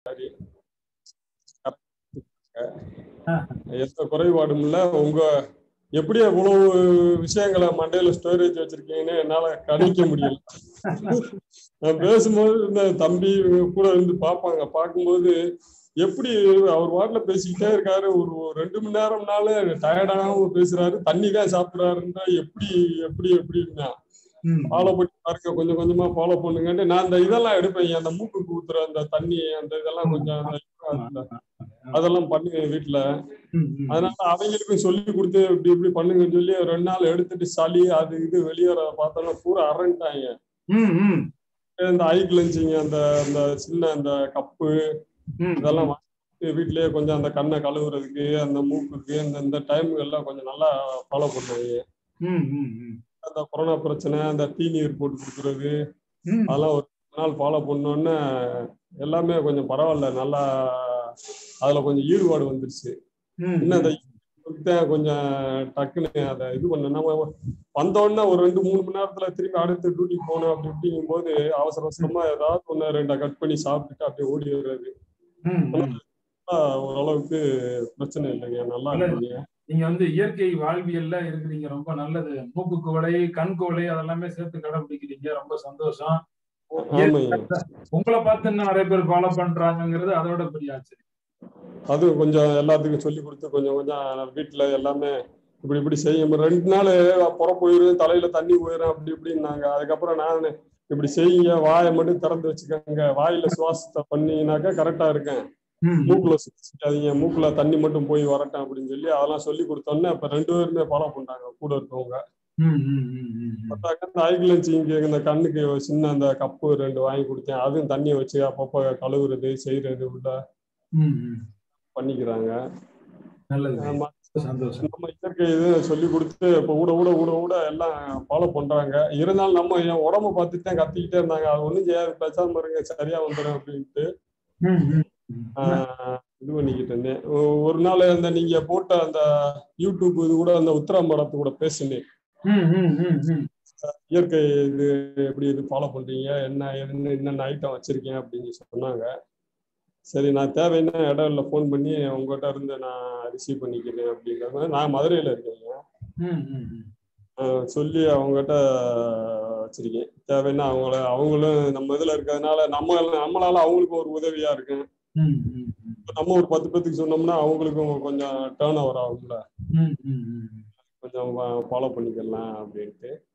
எந்த குறைபாடும் இல்லை. உங்க எப்படி அவ்வளவு விஷயங்களை மண்டையில ஸ்டோரேஜ் வச்சிருக்கீங்கன்னு என்னால கணிக்க முடியல. நான் பேசும்போது இந்த தம்பி கூட இருந்து பார்ப்பாங்க. பார்க்கும்போது எப்படி அவர் வாட்டில பேசிக்கிட்டே இருக்காரு. ஒரு 2 மணி நேரம்னால டயர்டாகவும் பேசுறாரு. தண்ணி தான் சாப்பிடுறாருன்னா எப்படி எப்படி எப்படின்னா ஃபாலோ பண்ணி பாருங்க, கொஞ்சம் கொஞ்சமா ஃபாலோ பண்ணுங்கன்னு நான் அந்த இதெல்லாம் எடுப்பேன். அந்த மூக்குக்கு ஊத்துற அந்த தண்ணி அந்த இதெல்லாம் கொஞ்சம் அதெல்லாம் பண்ணுவேன் வீட்டுல. அதனால அவங்களுக்கும் சொல்லி கொடுத்து இப்படி இப்படி பண்ணுங்கன்னு சொல்லி 2 நாள் எடுத்துட்டு சளி அது இது வெளியேற பார்த்தோம்னா பூரா அரண்டாங்க. இந்த ஐ கிளென்சிங் அந்த அந்த சின்ன அந்த கப்பு இதெல்லாம் வீட்லயே கொஞ்சம் அந்த கண்ணை கழுவுறதுக்கு அந்த மூக்குக்கு இந்த டைம்கள்லாம் கொஞ்சம் நல்லா ஃபாலோ பண்ணுவாங்க. அந்த கொரோனா பிரச்சனை அந்த தீநீர் போட்டு கொடுக்குறது அதெல்லாம் ஒரு நாள் ஃபாலோ பண்ணோன்னே எல்லாமே கொஞ்சம் பரவாயில்ல, நல்லா அதுல கொஞ்சம் ஈடுபாடு வந்துருச்சு. இன்னும் அந்த கொஞ்சம் டக்குன்னு அதை இது பண்ண நம்ம வந்தோடனே ஒரு 2-3 மணி நேரத்துல திரும்பி அடுத்து டியூட்டிக்கு போகணும் அப்படி இப்படிங்கும் போது அவசர அவசரமா ஏதாவது 1-2 கட் பண்ணி சாப்பிட்டுட்டு அப்படியே ஓடி வர்றது. ஓரளவுக்கு பிரச்சனை இல்லைங்க, நல்லா இருக்குங்க. நீங்க வந்து இயற்கை வாழ்வியல்ல இருக்கிறீங்க, ரொம்ப நல்லது. மூக்கு குவளை கண் குவளை அதெல்லாமே சேர்த்து கடைபிடிக்கிறீங்க, ரொம்ப சந்தோஷம். உங்களை பார்த்து இன்னும் நிறைய பேர் ஃபாலோ பண்றாங்கிறது அதோட பெரிய ஆச்சரியம். அது கொஞ்சம் எல்லாத்துக்கும் சொல்லி கொடுத்து கொஞ்சம் கொஞ்சம் வீட்டுல எல்லாமே இப்படி இப்படி செய்யும். 2 நாள் புற போயிரும், தலையில தண்ணி போயிடும் அப்படி இப்படின்னாங்க. அதுக்கப்புறம் நான் இப்படி செய்யுங்க, வாயை மட்டும் திறந்து வச்சுக்கோங்க, வாயில சுவாசத்தை பண்ணினாக்கா கரெக்டா இருக்கேன், மூக்குல சுவாசிக்காதீங்க, மூக்குல தண்ணி மட்டும் போய் வரட்டும் அப்படின்னு சொல்லி அதெல்லாம் சொல்லி கொடுத்தோன்னே இப்ப 2 பேருமே ஃபாலோ பண்றாங்க கூட இருக்கவங்க. ஐ கிளென்சிங் இந்த கண்ணுக்கு சின்ன அந்த கப்பு 2 வாங்கி கொடுத்தேன், அதுவும் தண்ணியை வச்சு அப்பப்போ கழுவுறது செய்யறது உள்ள பண்ணிக்கிறாங்க. நம்ம இயற்கை இது சொல்லி கொடுத்து இப்ப ஊட எல்லாம் ஃபாலோ பண்றாங்க. இருந்தாலும் நம்ம என் உடம்ப பார்த்துட்டு தான் கத்திக்கிட்டே இருந்தாங்க, அது ஒண்ணும் செய்யாது பேசாம இருங்க சரியா வந்துடும் அப்படின்ட்டு இது பண்ணிக்கிட்டு இருந்தேன். ஒரு நாள் அந்த நீங்க போட்ட அந்த யூடியூப் இது கூட அந்த உத்தரம்படத்து கூட பேசுனேன், இயற்கை இது எப்படி இது ஃபாலோ பண்றீங்க, என்ன என்னென்ன ஐட்டம் வச்சிருக்கேன் அப்படின்னு சொன்னாங்க. சரி நான் தேவைன்னா இடையில ஃபோன் பண்ணி உங்ககிட்ட இருந்து நான் ரிசீவ் பண்ணிக்கிறேன் அப்படிங்கிற மாதிரி. நான் மதுரையில இருக்கேங்க, சொல்லி அவங்ககிட்ட வச்சிருக்கேன். தேவைன்னா அவங்களும் நம்ம இதுல இருக்கிறதுனால நம்மளால அவங்களுக்கும் ஒரு உதவியா இருக்கு. நம்ம ஒரு 10 பேத்துக்கு சொன்னோம்னா அவங்களுக்கும் கொஞ்சம் டேர்ன் ஓவர் ஆகும்ல, கொஞ்சம் ஃபாலோ பண்ணிக்கலாம் அப்படின்ட்டு